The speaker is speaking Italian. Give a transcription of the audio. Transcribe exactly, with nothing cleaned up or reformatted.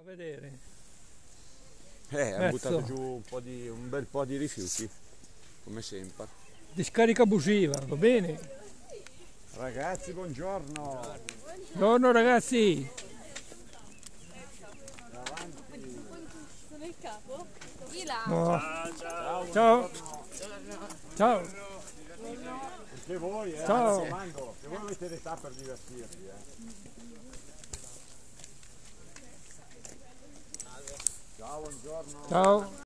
vedere. Eh, ha Mezzo. buttato giù un, po' di, un bel po' di rifiuti, come sempre. Discarica abusiva, va bene? Ragazzi, buongiorno! Buongiorno ragazzi! Sono il capo? Di là. No. Ciao! Ciao! Ciao! Anche voi, eh, Ciao. mi raccomando, se voi avete l'età per divertirvi, eh. Ciao, buongiorno! Ciao!